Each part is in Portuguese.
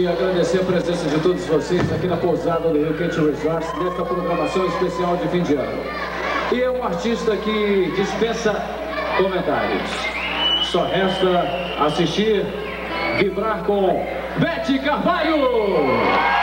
e agradecer a presença de todos vocês aqui na pousada do Rio Quente Resorts, nesta programação especial de fim de ano. E é um artista que dispensa comentários. Só resta assistir, vibrar com Beth Carvalho!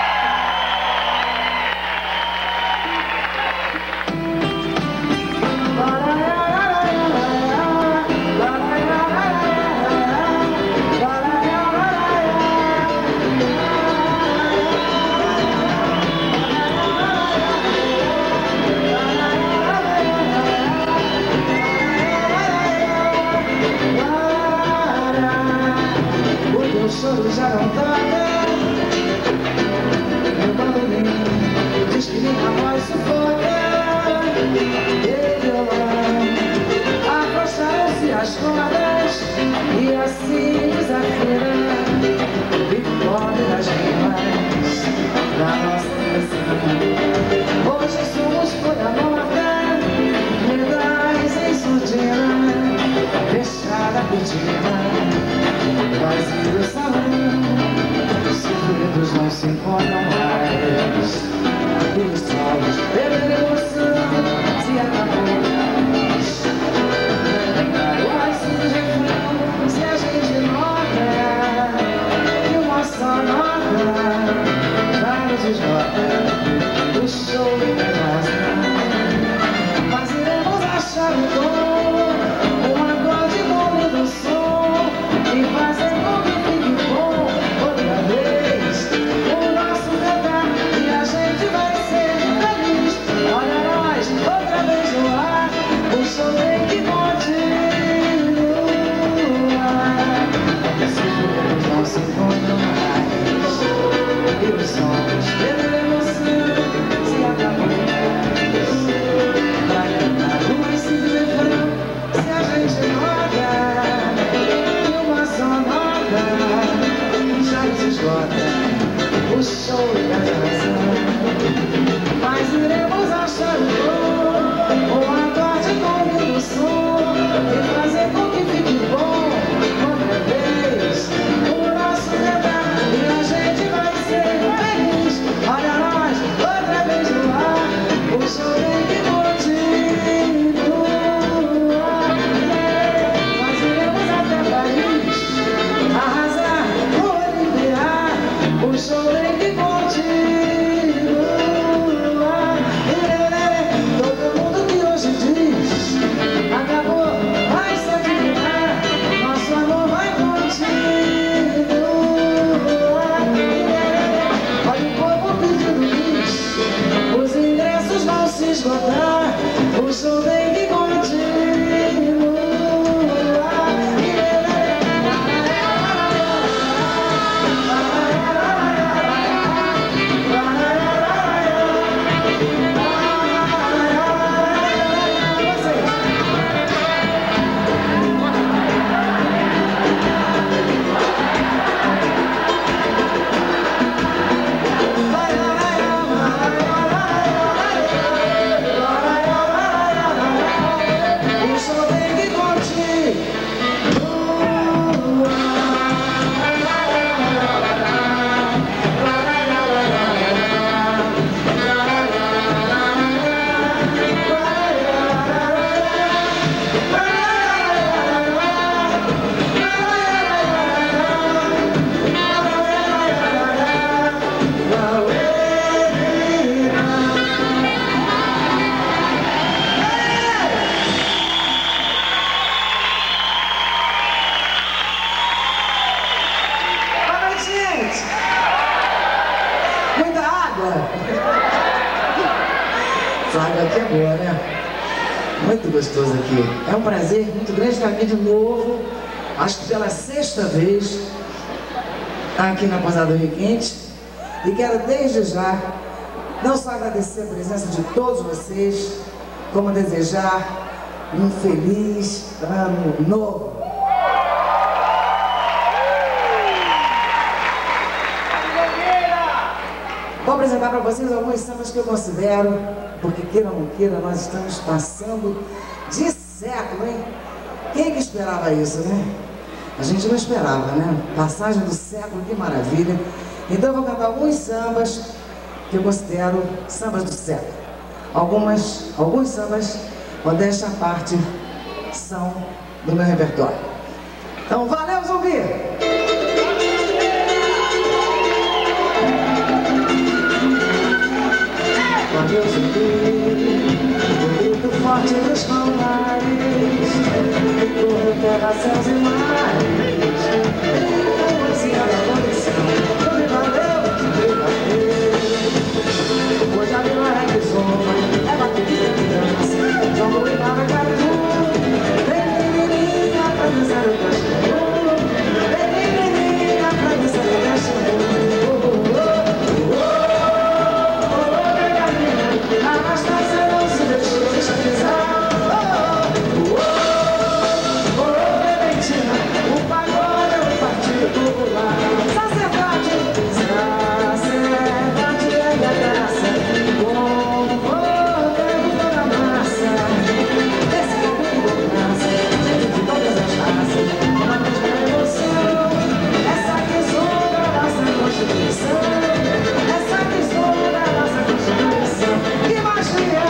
O choro já não toca, meu barulhinho diz que minha voz sufoca. E violão, afrouxaram-se as cordas e assim desafina o bigode das rimas da nossa canção. Hoje somos folha morta, medalhas em surdina, fechada a cortina, vazio o salão, os segredos não se encontram mais. E os solos beber emoção se acabou. Quase de frio, se a gente nota que uma só nota já nos esgota o show e casa. Mas iremos achar o tom, um acorde bom do som e fazer com que fique bom outra vez o nosso cantar e a gente vai ser feliz. Olha nós, outra vez no ar, o show tem que continuar. Os segredos não se encontram mais e os sons pela emoção se acabam. Pra cantar uma simples refrão, se a gente nota já se esgota o show e a canção. Mas iremos achar o tom, um acorde com o som e fazer com que fique bom outra vez o nosso cantar e a gente vai ser feliz. Olha nós, outra vez no ar, o show tem que continuar. Nós iremos até Paris arrasar, olimpíar, o show tem que continuar. Todo mundo que hoje diz acabou, vai se adivinhar, nosso amor vai continuar. Olha o povo pedindo bis, os ingressos vão se esgotar, o show tem que continuar. Muita água! Essa água aqui é boa, né? Muito gostoso aqui. É um prazer muito grande estar aqui de novo. Acho que pela 6ª vez aqui na Pousada do Rio Quente. E quero desde já não só agradecer a presença de todos vocês, como desejar um feliz ano novo. Vou apresentar para vocês alguns sambas que eu considero, porque queira ou não queira, nós estamos passando de século, hein? Quem que esperava isso, né? A gente não esperava, né? Passagem do século, que maravilha. Então eu vou cantar alguns sambas que eu considero sambas do século. Alguns sambas, modéstia à parte, são do meu repertório. Então, valeu, Zumbi! Valeu, Zumbi, o grito forte dos palmares, que correu terra, céus e mares, a poesia da condição. Zumbi, valeu, Zumbi, valeu. Hoje a vila é que soma, é bateria de dança, jogo e para caju. Vem menininha pra dançar o cachorro, vem menininha pra dançar o cachorro. Anastasia não se deixa pisar. Clementina, o pagode é o Partido Popular. Sacerdote é a graça, com fogo toda a massa. Esse povo que nasce, gente de todas as raças, uma mesma emoção. Essa tesoura da nossa Constituição, essa tesoura da nossa Constituição. Imagina,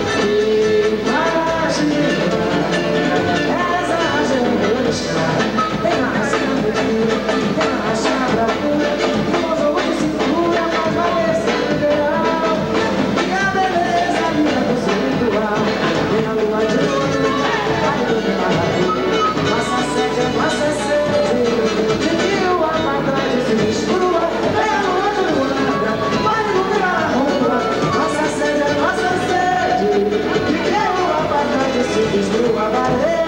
essa agência tem a raça brasileira, tem a raça brasileira, que usa muito cintura, mas vai ser ideal. E a beleza linda do seu ritual, vem a lua de ouro, vai do meu nossa sede, de que o apartheid se mistura, vem a lua de luar, vai iluminar a rua, nossa sede, de que o apartheid se mistura, valeu,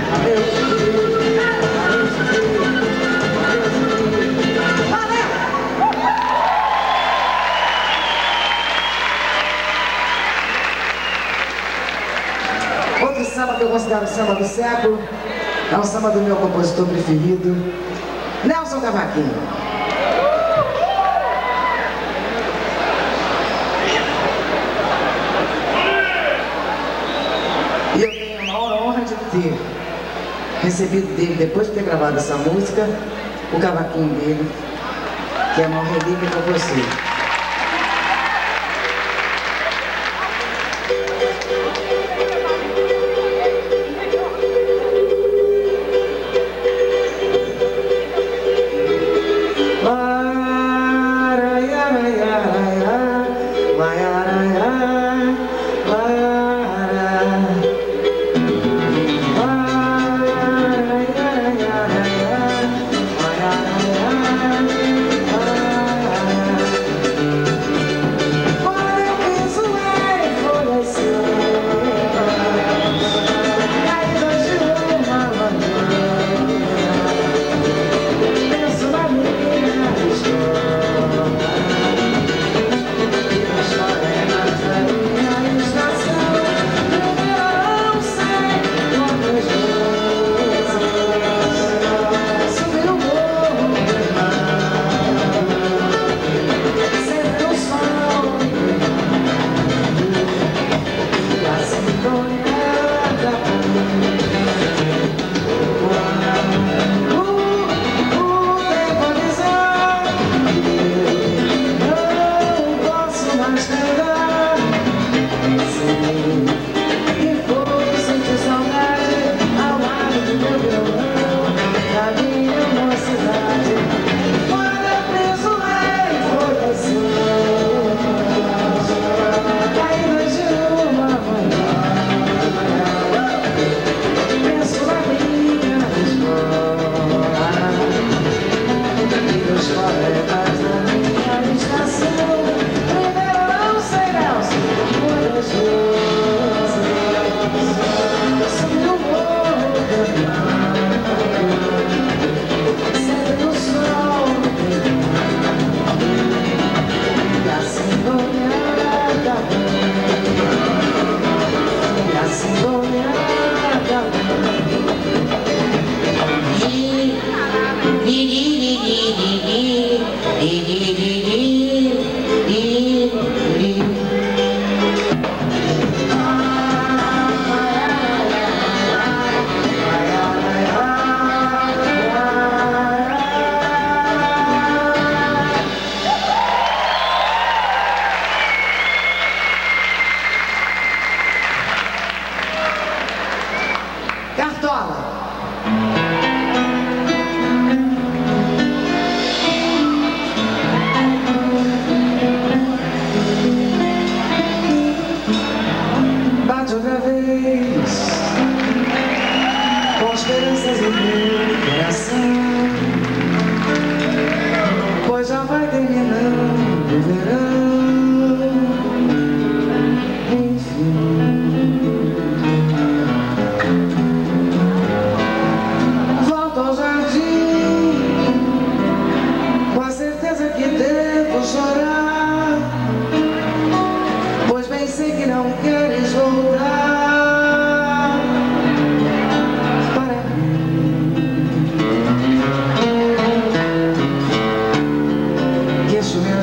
outro samba que eu considero o samba do século é o samba do meu compositor preferido, Nelson Cavaquinho. E eu tenho a maior honra de ter recebido dele, depois de ter gravado essa música, o cavaquinho dele, que é a maior relíquia que eu possui.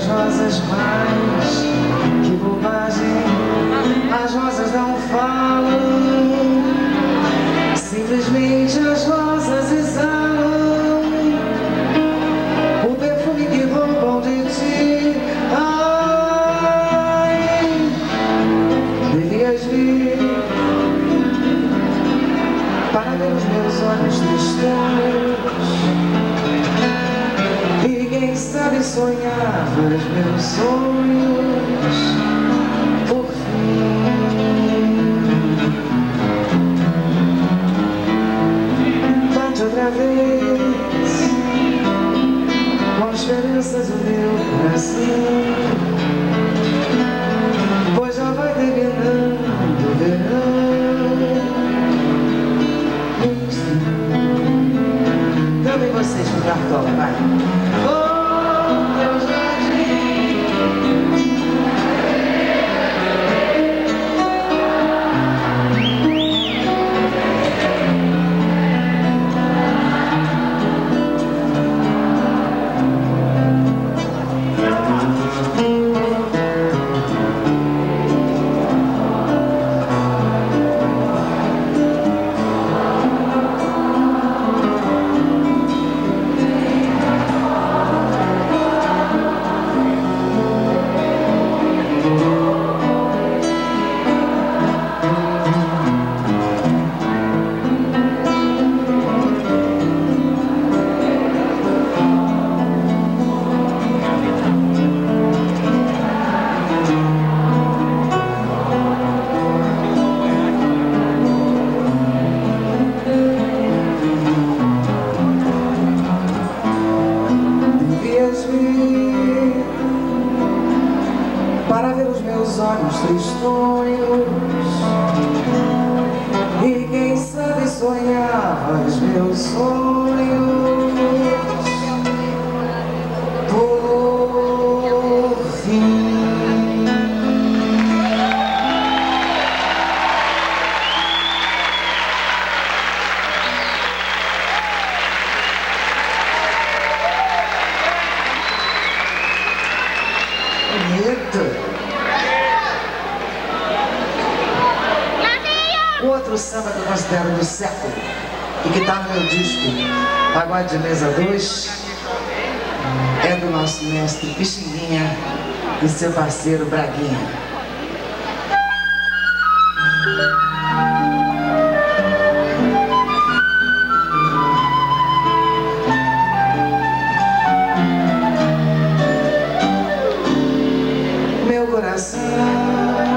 as rosas, mas que bobagem, as rosas não falam, simplesmente as rosas exalam o perfume que roubam de ti. Ai, devias vir para ver os meus olhos tristes e quem sabe sonhar os meus sonhos por fim. Bate outra vez com esperanças o meu coração, pois já vai terminando o verão. Também vocês no cartola, vai. Para ver os meus olhos tristonhos e quem sabe sonhar os meus sonhos por fim. O outro samba que eu considero do século e que está no meu disco Pagode de Mesa 2 é do nosso mestre Pixinguinha e seu parceiro Braguinha. Meu coração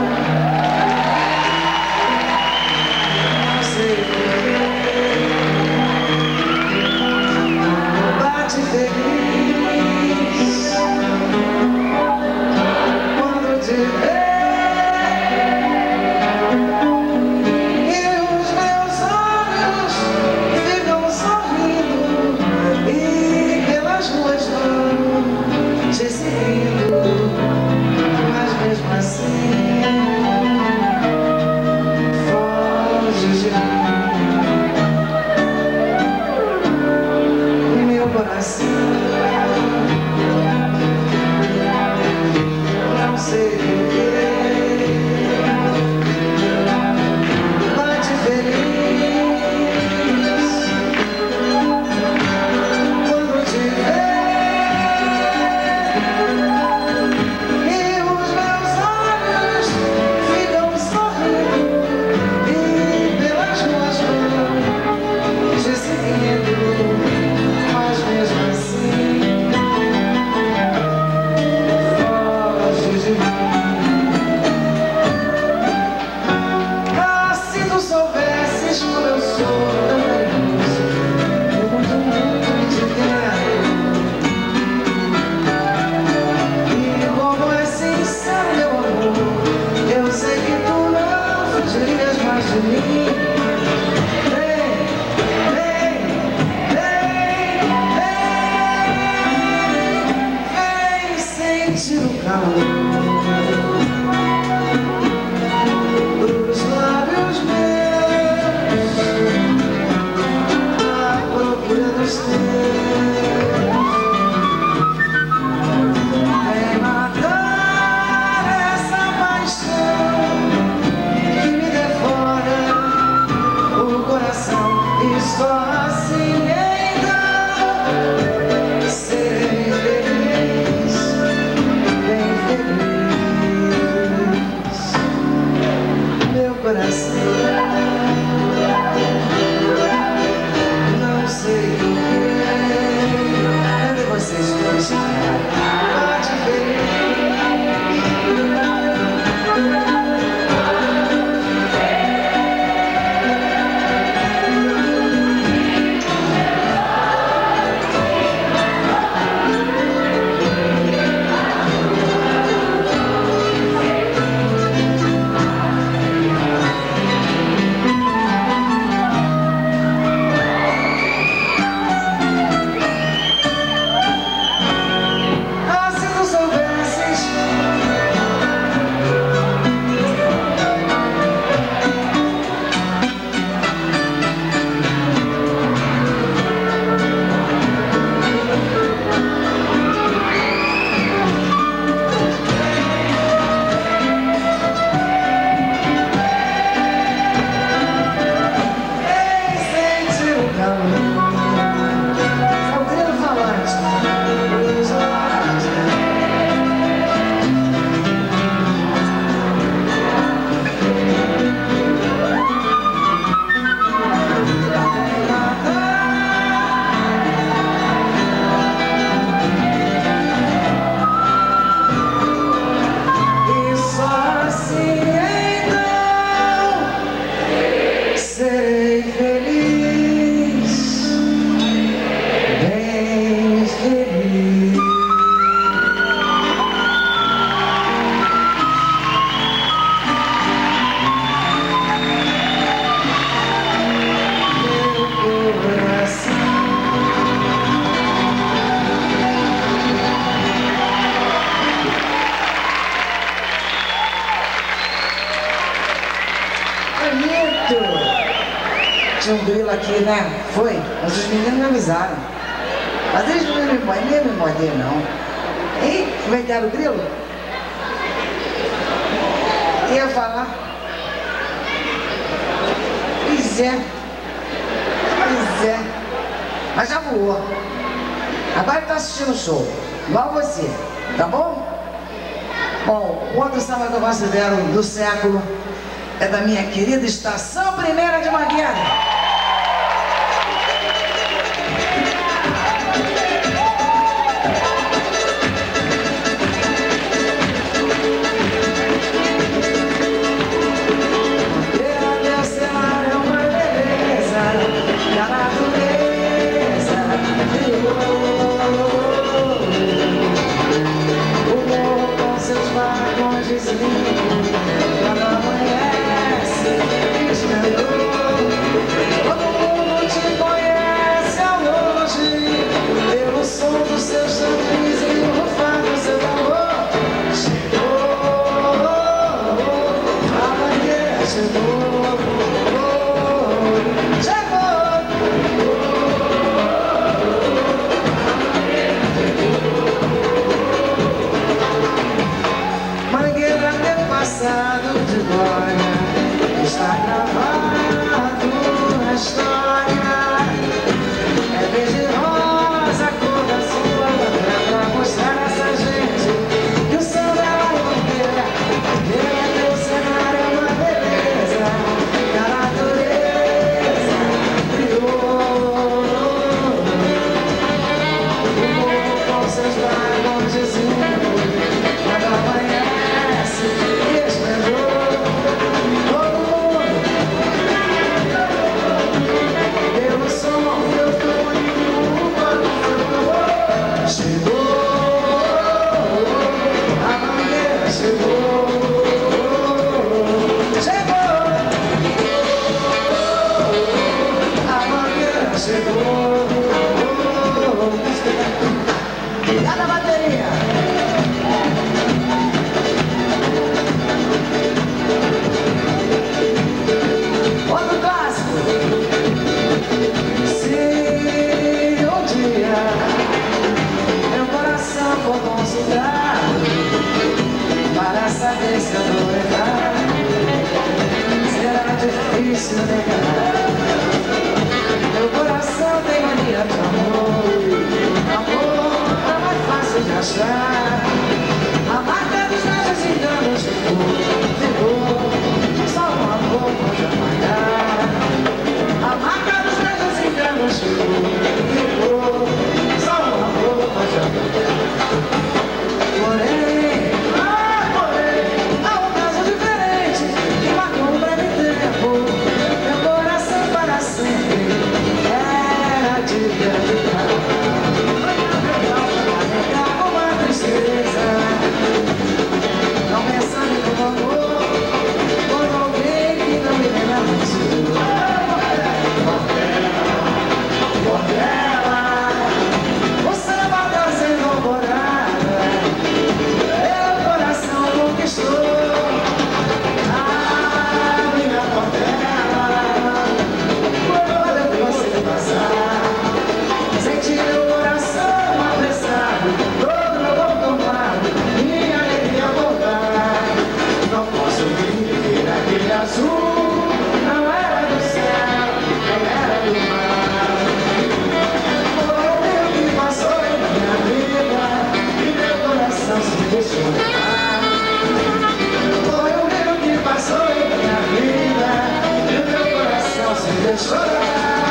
dos lábios meus, à procura dos teus. Tinha um grilo aqui, né? Foi, mas os meninos me avisaram. Mas eles não iam me morder, não. E como é que era o grilo? Ia falar. Pois é. Mas já voou. Agora ele tá assistindo o show. Igual você, tá bom? Bom, o outro samba que eu considero do século é da minha querida Estação Primeira de Mangueira. Quando amanhece, todo mundo te conhece ao longe, pelo som dos seus tamborins e o rufar do seu tambor. Chegou, a mangueira chegou, Mangueira tem passado de glória, está gravado na história. É verde rosa, a cor da sua bandeira, pra mostrar a essa gente que o samba é uma mangueira. Mangueira tem o cenário, é uma beleza, que a natureza criou. O morro com seus vagõezinhos, quando amanhece, esplendor, todo mundo, pelo som, meu caminho, chegou, a mangueira chegou, a mangueira chegou, tá na bateria. Outro clássico. Se um dia meu coração for consultado para saber se eu vou errar, será difícil negar. Meu coração tem mania de amor. Amor é mais fácil de achar. A marca dos nossos enganos ficou. Só um amor pode apagar. A marca dos nossos enganos ficou. Só um amor pode apagar. Porém, há um caso diferente que marcou um breve tempo. Meu coração para sempre era de acreditar. Uma tristeza, não pensando no amor por alguém que não me lembra mais. Por ela, o samba trazendo morada, meu coração conquistou a minha portela. Quando eu vi você passar, senti meu coração apressado, todo meu corpo tomado, minha alegria voltar. Não posso viver naquele azul, não era do céu, não era do mar. Foi o meu que passou em minha vida e meu coração se deixou levar. Foi o meu que passou em minha vida e meu coração se deixou levar.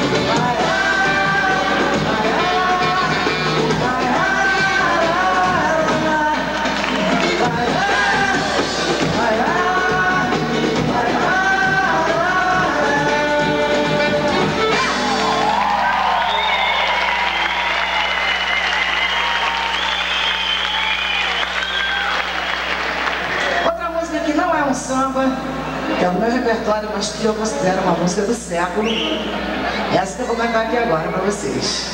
Outra música que não é um samba, que é do meu repertório, mas que eu considero uma música do século, é essa que eu vou cantar aqui agora pra vocês.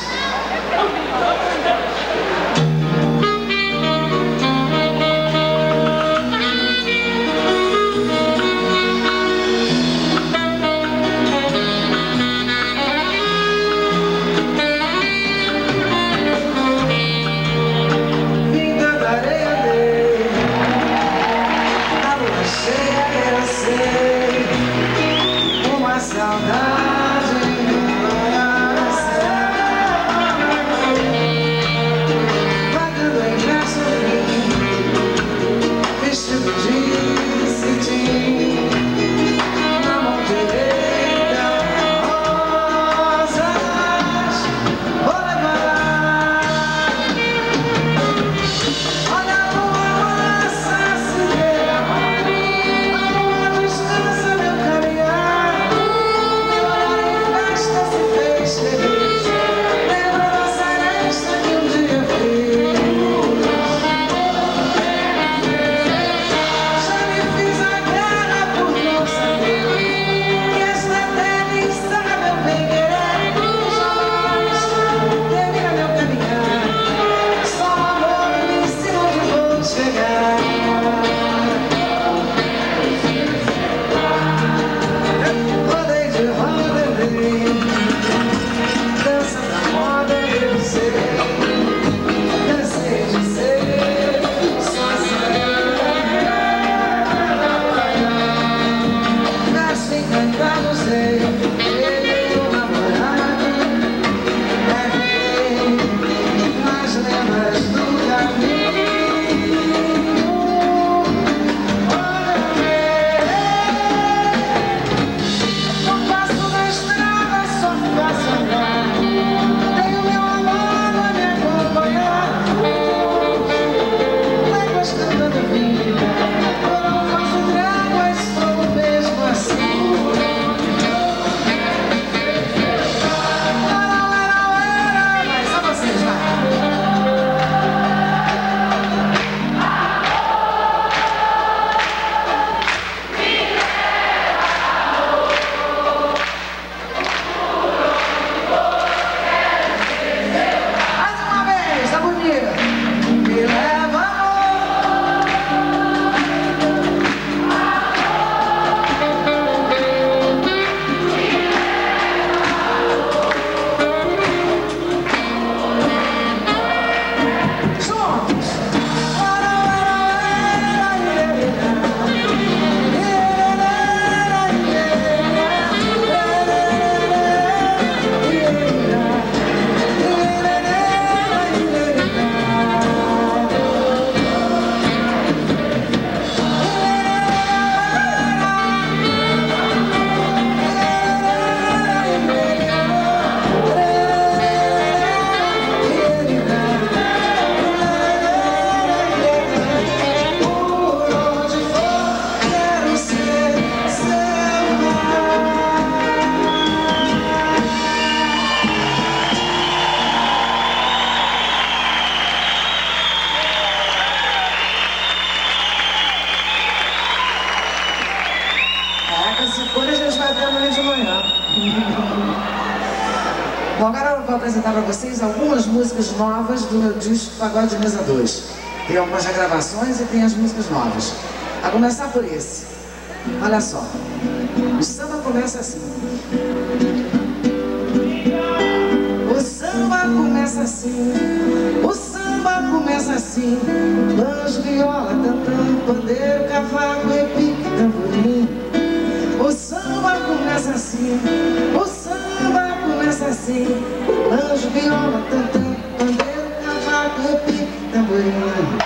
vou apresentar para vocês algumas músicas novas do meu disco Pagode de Mesa 2. Tem algumas regravações e tem as músicas novas. A começar por esse. Olha só. O samba começa assim. O samba começa assim. O samba começa assim. Banjo, viola, tantã, pandeiro, cavaco, repique, tamborim. O samba começa assim. O samba começa assim. Banjo, viola, tantã, pandeiro, cavaco, repique, tamborim.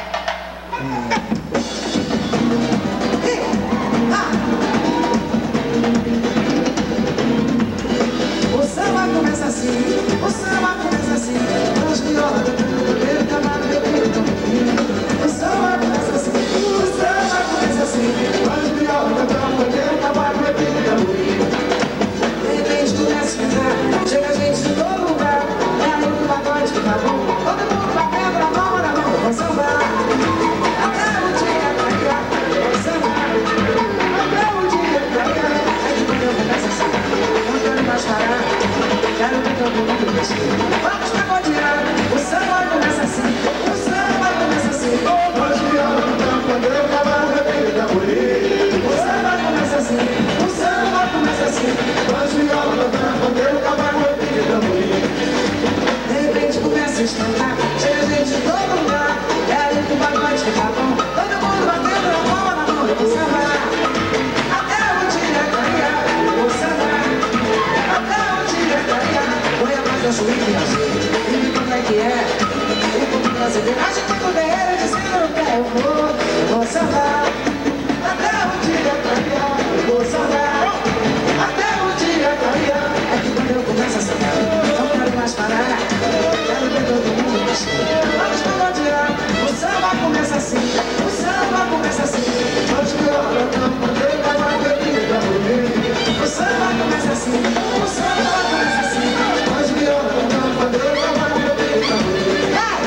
O samba começa assim. O samba começa assim. Banjo, viola, tantã, pandeiro, cavaco, repique, tamborim. O samba começa assim. O samba começa assim. Banjo, viola, tantã, pandeiro, cavaco, repique, tamborim. De repente começa a esquentar. Chega gente de todo lugar. É aí que o pagode fica bom. Todo mundo batendo a mão na mão. Vou sambar até o dia clarear. Vou sambar até o dia clarear. É que quando eu começo assim, não quero mais parar. Quero que todo mundo mexa. Vamos pagodear. O samba começa assim. O samba começa assim. Banjo, viola, tantã, pandeiro, cavaco, repique, tamborim. O samba começa assim. O samba começa assim. Banjo, viola, tantã, pandeiro, cavaco, repique, tamborim. De repente começa a espantar. Chega gente de todo lugar. É aí que o pagode fica bom. Todo mundo batendo a mão na mão. Eu vou sambar até o dia clarear. Eu vou sambar até o dia clarear. Põe a mão da suíte e me como é que é. O povo brasileiro agitando o dedo, dizendo que eu vou sambar até o dia clarear. Eu vou sambar até o dia clarear. É que quando eu começo a sambar, não quero mais parar. Quero ver todo mundo mexer. Vamos pagodear. O samba começa assim. O samba começa assim. Banjo, viola, tantã, pandeiro, cavaco, repique, tamborim. O samba começa assim. O samba começa assim. Banjo, viola, tantã, pandeiro, cavaco, repique, tamborim.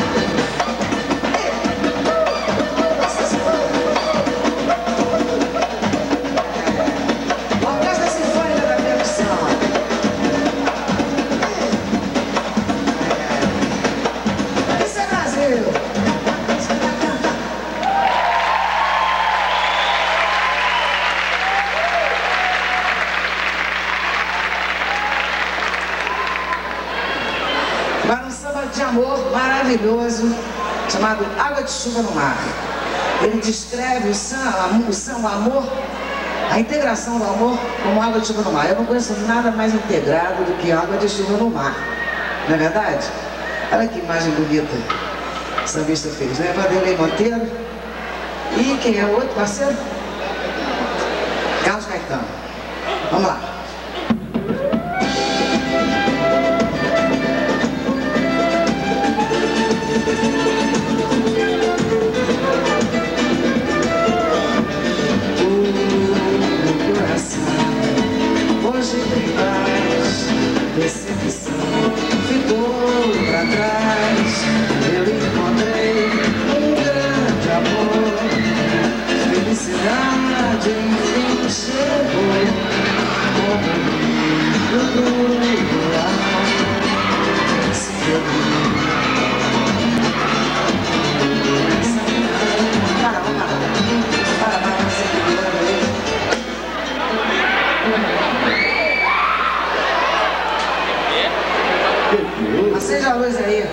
Orquestra Sinfônica da Percussão. Isso é Brasil. Você vai cantar. Agora um samba de amor maravilhoso, chamado Água de Chuva no Mar. Ele descreve o amor, a integração do amor como água de chuva no mar. Eu não conheço nada mais integrado do que água de chuva no mar. Não é verdade? Olha que imagem bonita o sambista fez, né? Vanderlei Monteiro. E quem é o outro parceiro? Carlos Caetano. Vamos lá. O coração hoje tem paz, decepção ficou pra trás. Eu encontrei um grande amor, felicidade enfim chegou. Como do ar se perdeu. Acende a luz aí.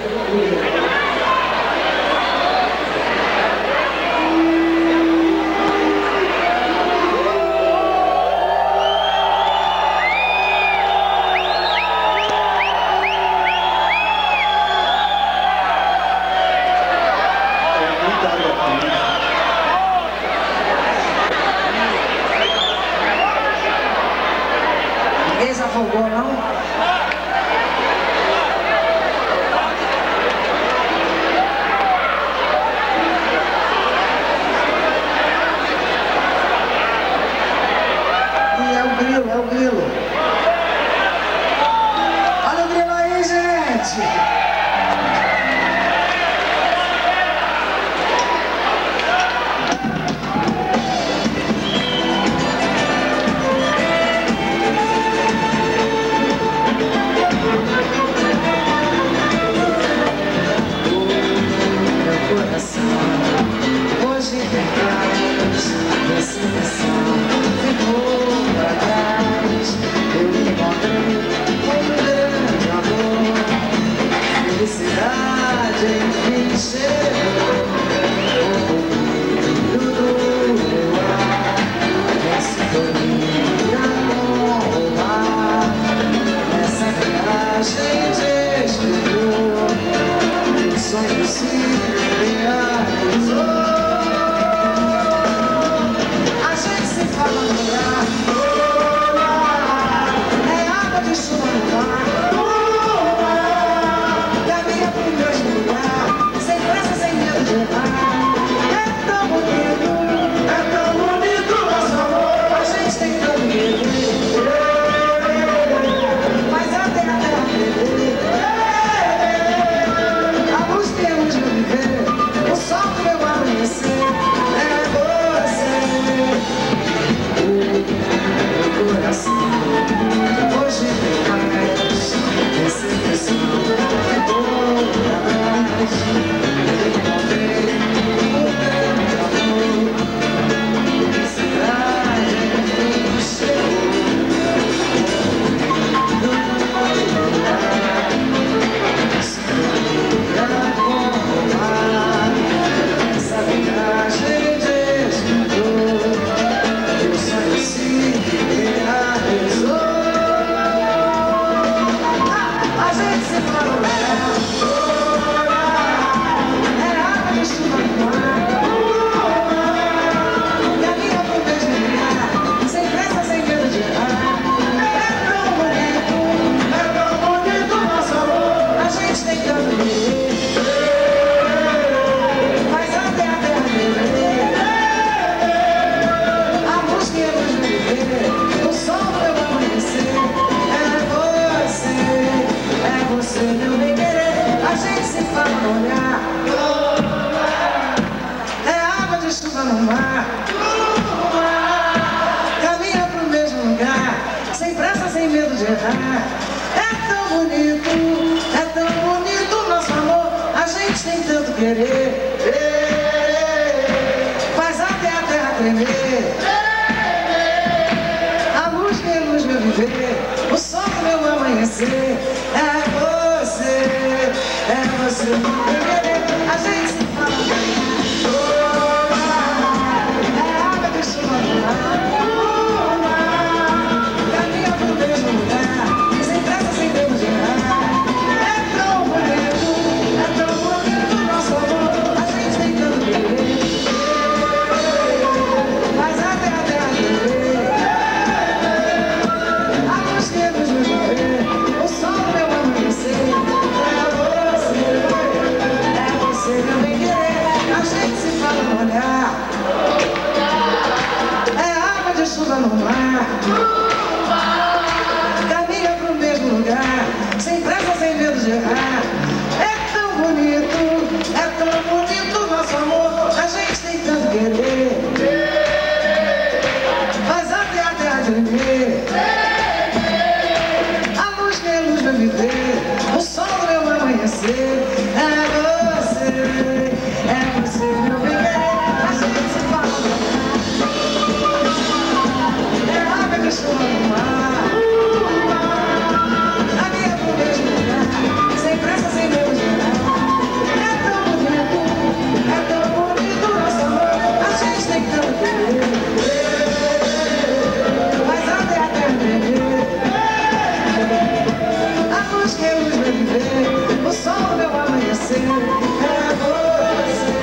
Ninguém se afogou, não? É o grilo. Olha o grilo aí, gente. chuva no mar. Caminha pro mesmo lugar, sem pressa, sem medo de errar. É tão bonito nosso amor. A gente tem tanto querer, faz até a terra tremer. A luz que luz meu viver, o sol do meu amanhecer. É você meu querer. A gente se fala, é água de chuva no mar. Caminha pro mesmo lugar, sem pressa, sem medo de errar. É tão bonito nosso amor. A gente tem tanto querer, mas até a terra tremer. A luz que luz meu viver, o sol do meu amanhecer. É você meu bem querer. A gente se fala no olhar, é água de chuva no mar. Caminha pro mesmo lugar, sem pressa, sem medo de errar. É tão bonito nosso amor. A gente tem tanto querer, faz até a terra tremer. A luz que é luz vai viver, o sol do meu amanhecer. É você meu bem querer. A gente se fala no olhar, é água de chuva no mar. Caminha pro mesmo lugar, sem pressa, sem medo de errar. É tão bonito nosso amor. A gente tem tanto querer, mas até a terra tremer. A luz que luz vai viver, o sol do meu amanhecer. É você.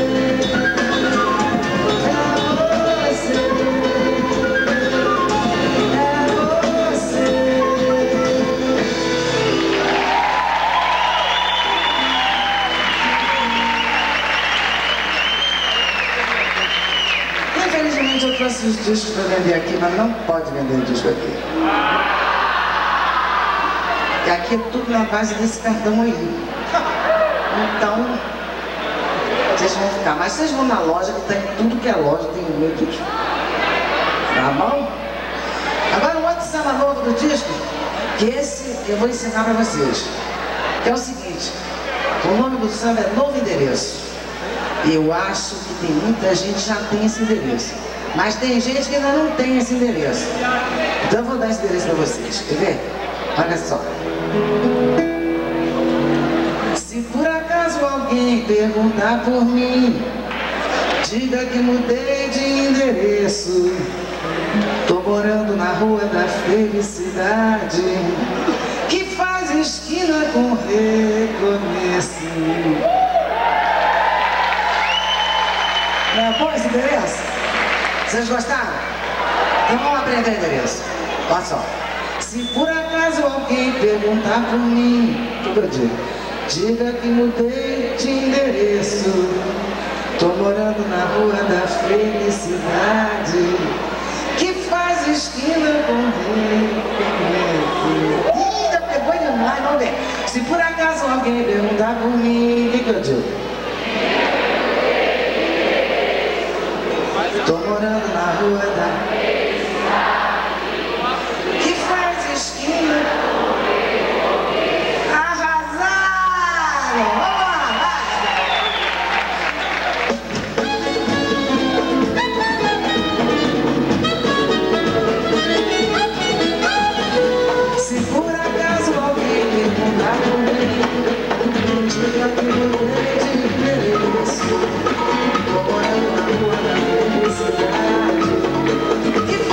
Infelizmente eu trouxe os discos para vender aqui, mas não pode vender disco aqui. E aqui é tudo na base desse cartão aí. Então, vocês vão ficar. Mas vocês vão na loja, que tem tudo que é loja, tem o meu disco. Tá bom? Agora um outro samba novo do disco, que esse eu vou ensinar para vocês. Que é o seguinte, o nome do samba é Novo Endereço. Eu acho que tem muita gente que já tem esse endereço, mas tem gente que ainda não tem esse endereço. Então eu vou dar esse endereço para vocês, quer ver? Olha só. Se por acaso alguém perguntar por mim, diga que mudei de endereço. Tô morando na Rua da Felicidade, que faz esquina com Recomeço. Não é bom esse endereço? Vocês gostaram? Então vamos aprender o endereço. Olha só. Se por acaso alguém perguntar por mim, o que eu digo? Diga que mudei de endereço. Tô morando na Rua da Felicidade, que faz esquina com Recomeço. Ih, já pegou demais, vamos ver. Se por acaso alguém perguntar por mim, o que eu digo? Tô morando na Rua da Felicidade, que faz esquina. Arrasaram! Vamos lá, vai! Se por acaso alguém perguntar por mim, diga que mudei de endereço. Tô morando na Rua da Felicidade, que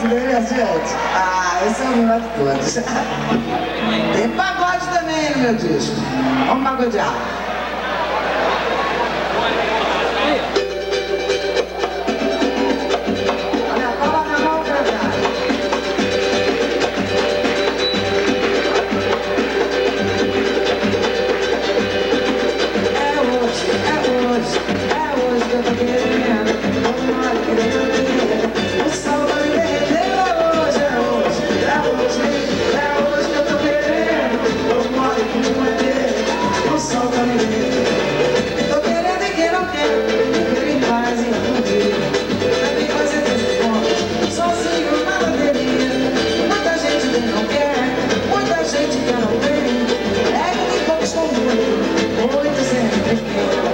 gosta dele, gente? Ah, esse é o melhor de todos. Tem pagode também no meu disco. Vamos pagodear. Olha a palma na mão, cara. É hoje que eu tô querendo. Vamos querer. O sol vai derreter. É hoje que eu tô querendo. Vamos querer. O sol vai derreter. Tô querendo e quem não quer. Ninguém faz e não quer. Pra mim fazer desse ponto. Sozinho na bateria. Muita gente que não quer. Muita gente que não tem. É que poucos com muito. Muito sempre tem.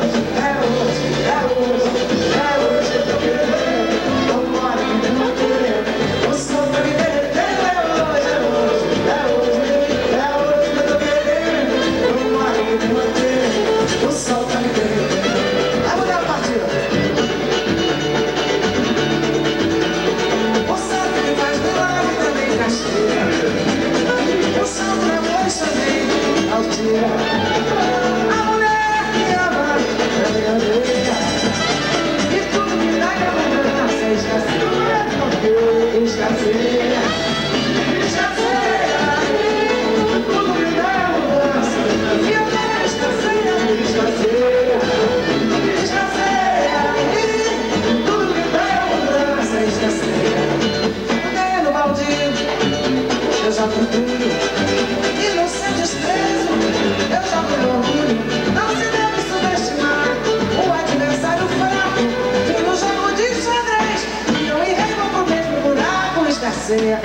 Escasseia,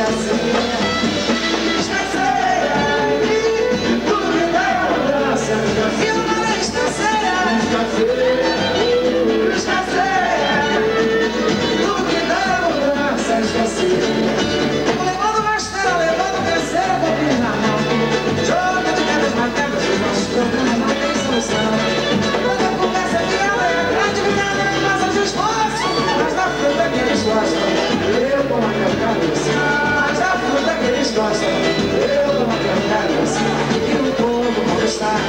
tudo me dá mudança. E o mar escasseia, tudo me dá mudança. Tô levando uma estrela, levando o terceiro copinho na mão. Joga de pedras marcadas, os nossos problemas não tem solução. Quando a conversa fiada é grande, virada é massa de esforço. Mas na fruta que eles gostam, eu como a minha cabeça. Mas a fruta que eles gostam, eu como a minha cabeça. E o povo conquistar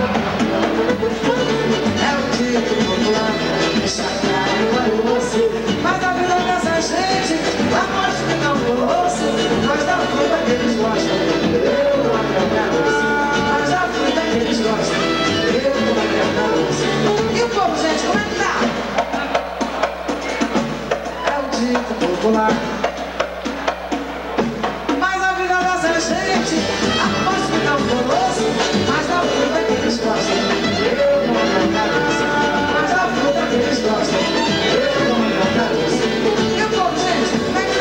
é o título popular. Deixa claro, olha você. Mas a vida dessa gente, lá pode ficar um colosso. Mas da fruta que eles gostam, eu como a minha cabeça. Mas a fruta que eles gostam, eu como a minha cabeça. E o povo, gente, como é que tá? Popular. Mas a vida dessa gente, após ficar um colosso, mas da fruta que eles gostam, eu não ando na cabeça. Mas da fruta que eles gostam, eu não ando na cabeça. E o povo, gente, como é que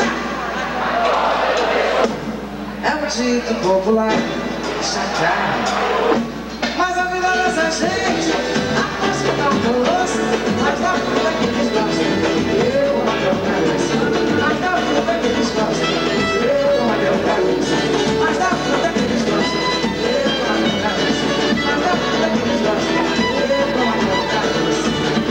tá? É um dito popular, chateado. Mas a vida dessa gente, após ficar um colosso, mas da fruta que eles gostam, eu não ando na cabeça. Mas da fruta que eles gostam, eu não ando na cabeça. Mas da fruta que eles gostam, eu não ando na cabeça. Mas da fruta que eles gostam, eu não ando na cabeça.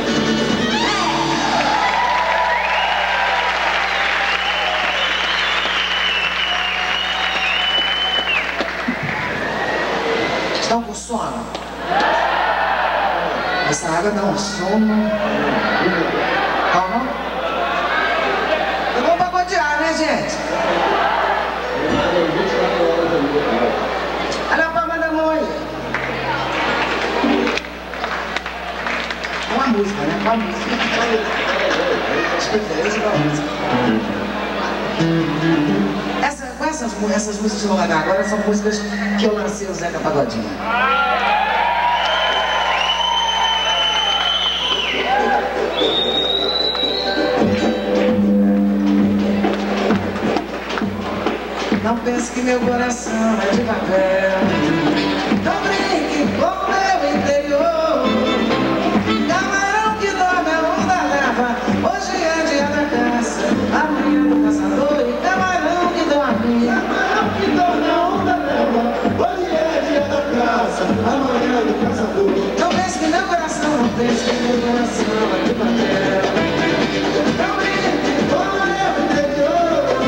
Estão com sono? Essa água dá um sono. Calma. Eu vou pagodear, né, gente? Olha a palma da mão aí. Uma música, né? Uma música. As preferências da música. Essas músicas que vão largar agora são músicas que eu lancei o Zeca Pagodinho. Não pense que meu coração é de papel. Não brinque com o meu interior. Camarão que dorme a onda leva. Hoje é dia da caça, amanhã do caçador. E camarão que dorme a onda leva. Hoje é dia da caça, amanhã do caçador. Não pense que meu coração, não pense que meu coração é de papel. Não brinque com o meu interior.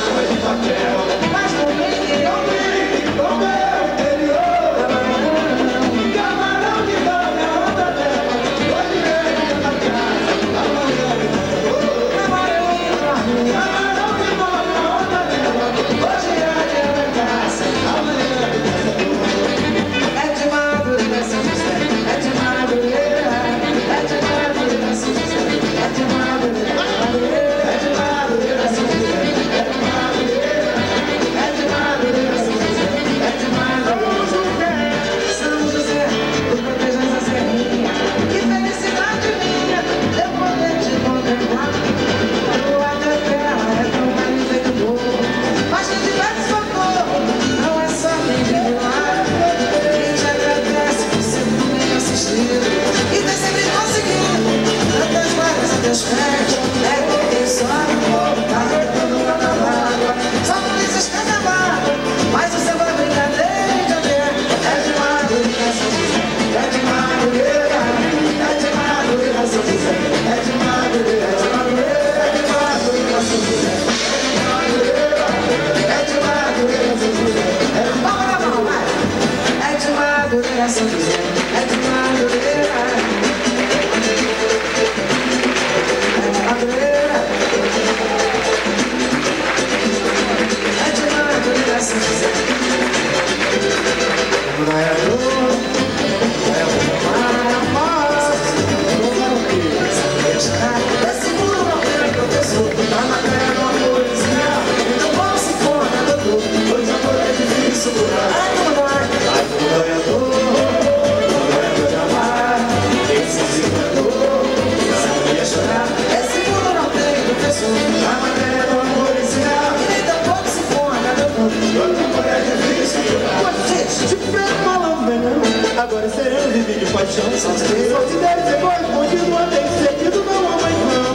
Agora seremos viver de paixão. Só se der depois, continua bem seguido, não há mais não.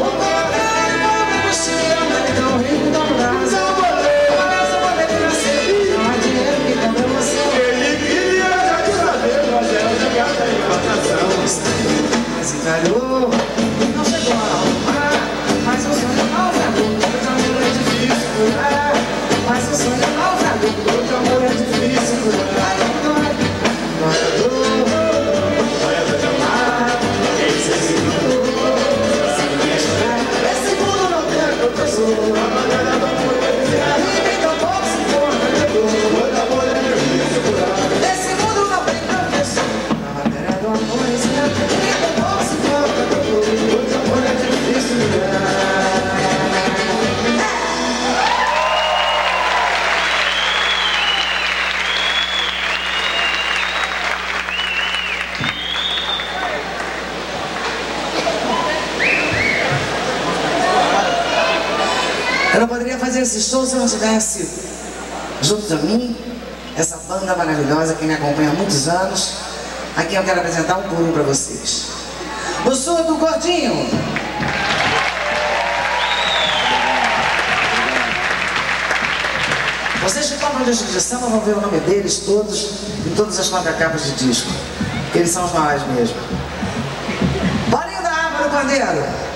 Ele queria já te saber, mas ela já gasta em plantação. Mas encalhou, não chegou a arrumar, mas o sonho naufragou, hoje amor é difícil curar. Mas o sonho naufragou, hoje amor é difícil curar. Eu não poderia fazer esse show se eu não tivesse junto de mim essa banda maravilhosa que me acompanha há muitos anos. Aqui eu quero apresentar um por um para vocês. O som do Gordinho. Vocês que compram disco de samba vão ver o nome deles todos em todas as contracapas de disco. Eles são os maiores mesmo. Bolinho da Água do Pandeiro.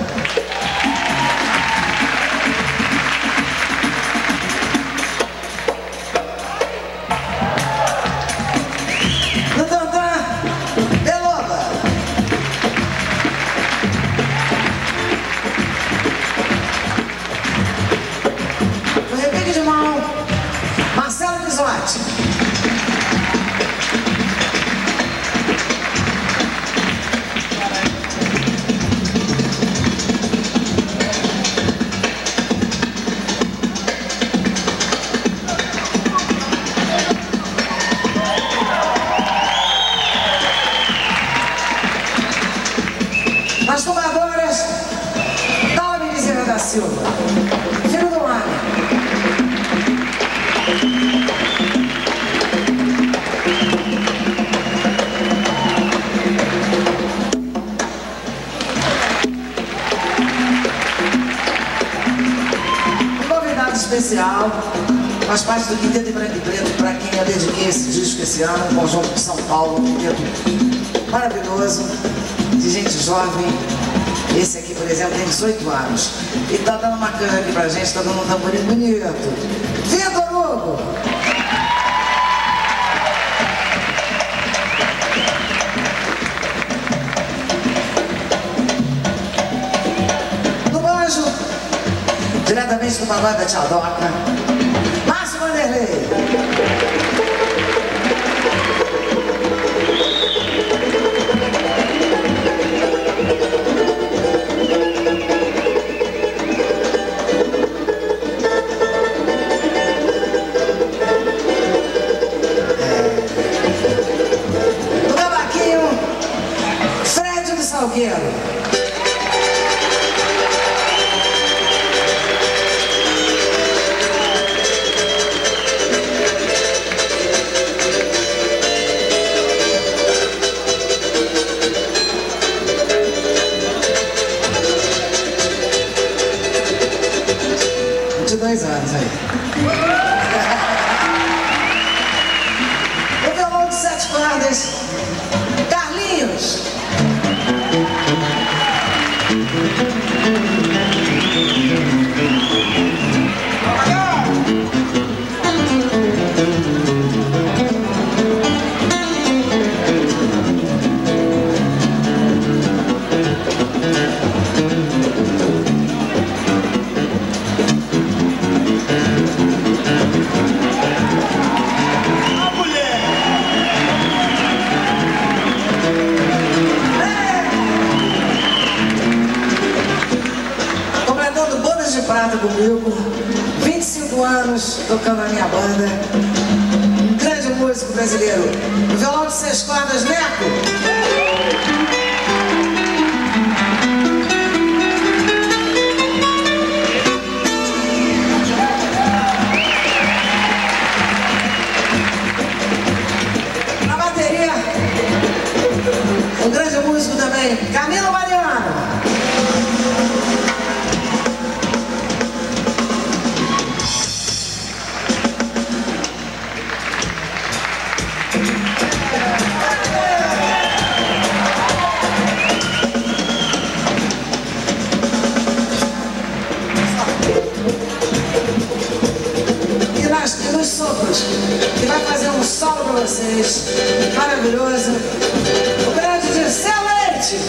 As tomadoras, Dalma Bezerra da Silva, filho do mar. Um convidado especial, faz parte do Quinteto Branco e Preto, para quem eu dediquei esse disco esse ano, um conjunto de São Paulo, um quinteto maravilhoso, de gente jovem Esse aqui, por exemplo, tem 18 anos. E tá dando uma cana aqui pra gente, tá dando um tamborim bonito. Vitor Hugo! No banjo, diretamente do pagode da Tchadoca, Márcio Vanderlei. Salgueiro. De 2 anos aí. O violão de 7 cordas, Carlinhos. Comigo, 25 anos tocando na minha banda, um grande músico brasileiro, o violão de 6 cordas, Neco. Na bateria, um grande músico também, Camilo Mariano. Que vai fazer um solo para vocês, maravilhoso, o grande Dirceu Leite.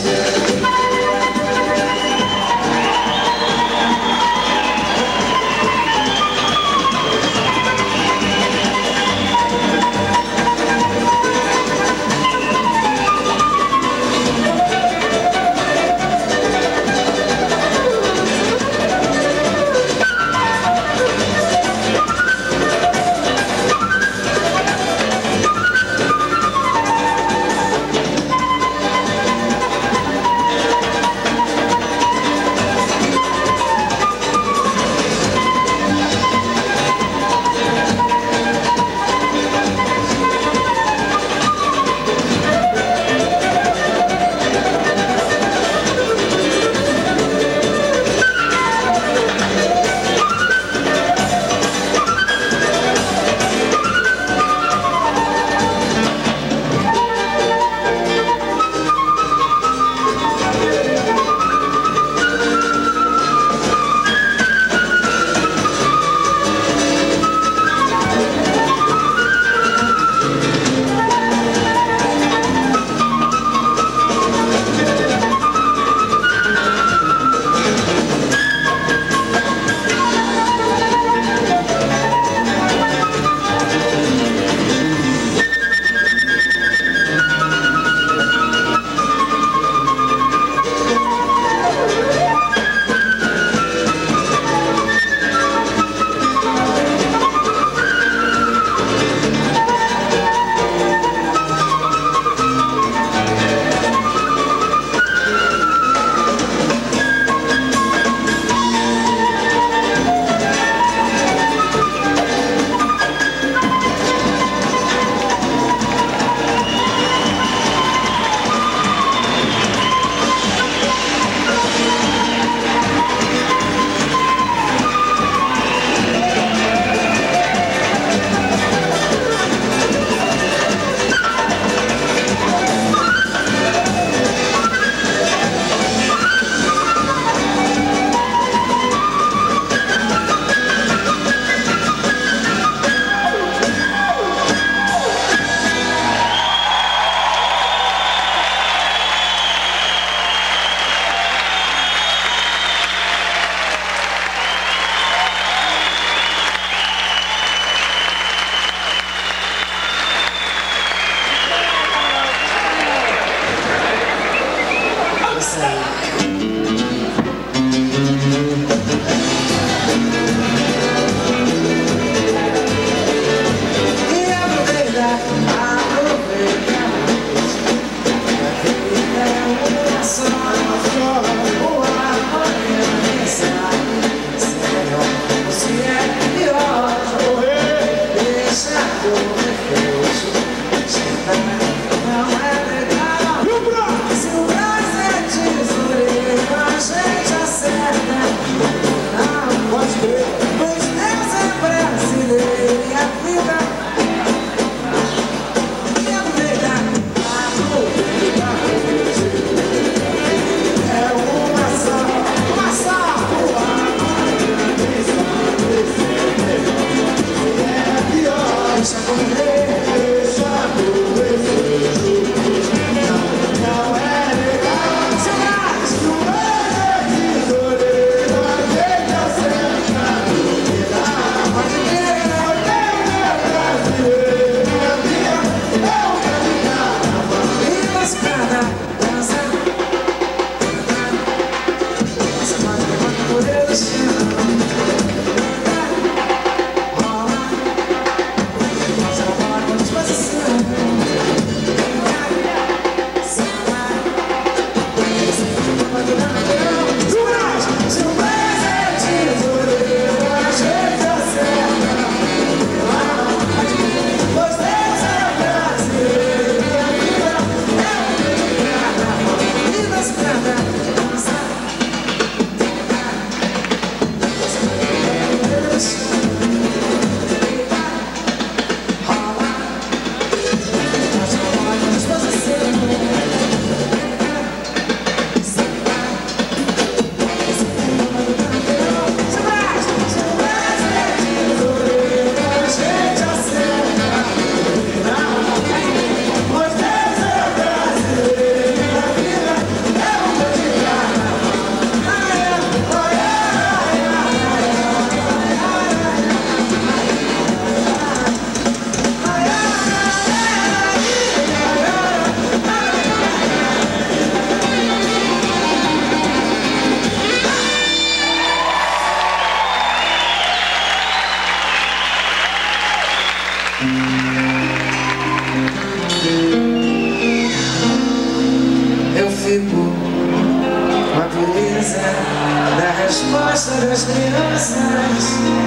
Eu fico com a beleza da resposta das crianças.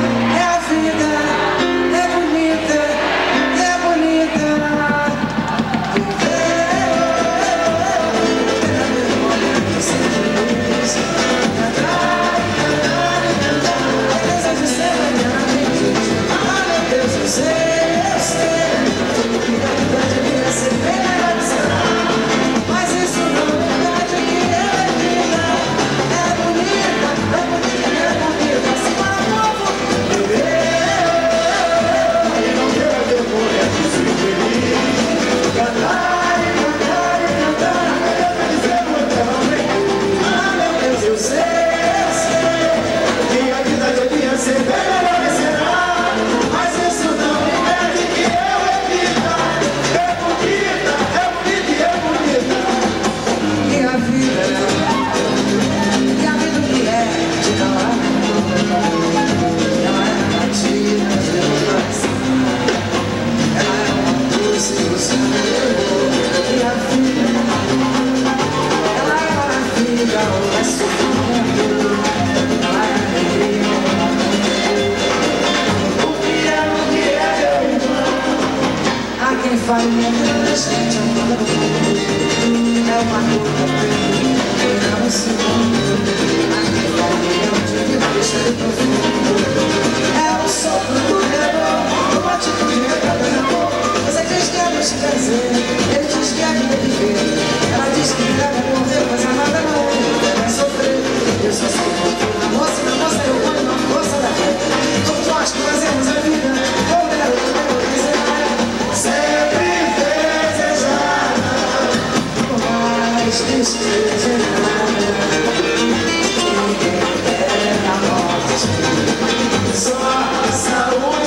É a vida, é bonita, é bonita. Farinha da gente é uma luta que não se aqui farinha onde vivo deixa de profundo. É o sopro do rebol, uma atitude retada de amor. Você diz que é nos prazer, ele diz que é vida viver. Ela diz que deve morrer, mas a nada não é, vai sofrer. Eu só sei que na moça eu ponho na força da fé. Todos nós que fazemos a vida, como era o que sempre desejar mais tristeza nada. Ninguém quer a morte, só a saúde.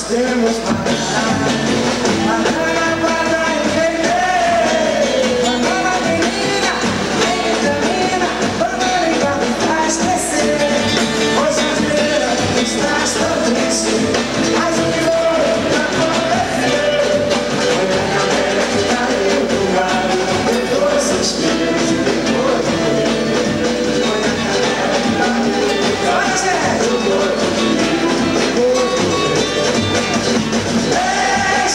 temos banana para entender. Banana menina, vitamina, banana igual me faz crescer. Hoje a feira estás tão triste, mas o que foi acontecer? Foi a cadeira que caiu do galho, depois seus filhos e depois morrer. Foi a cadeira que caiu do galho, depois morrer.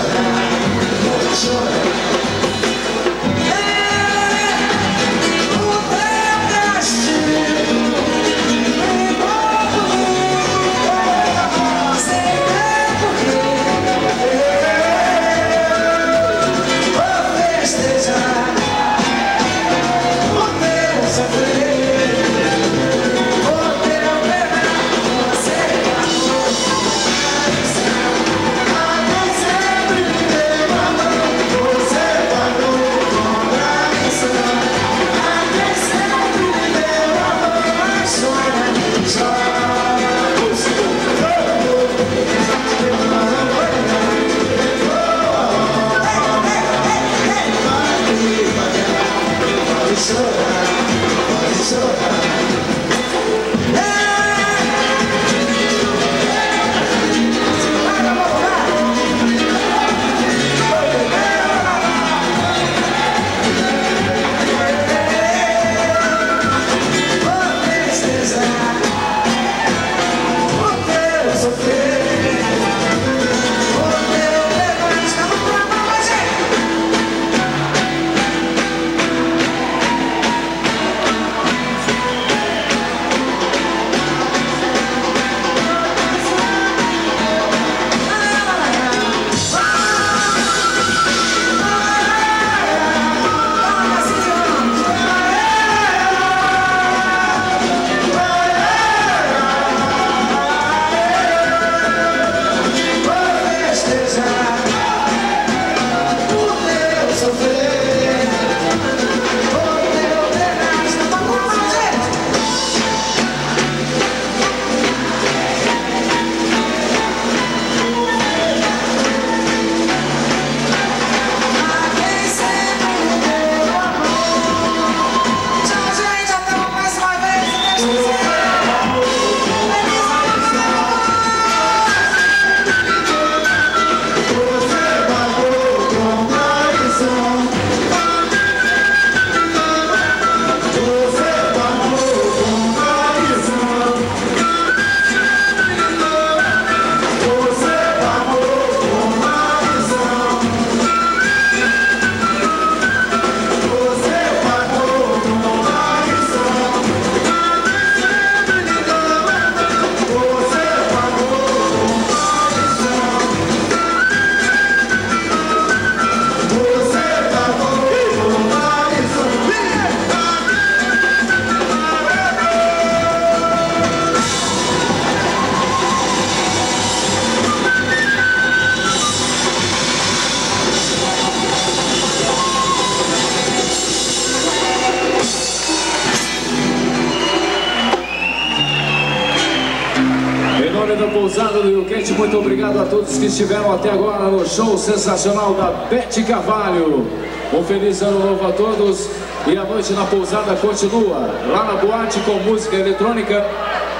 Da pousada do Rio Quente, muito obrigado a todos que estiveram até agora no show sensacional da Beth Carvalho. Um feliz ano novo a todos e a noite na pousada continua lá na boate com música eletrônica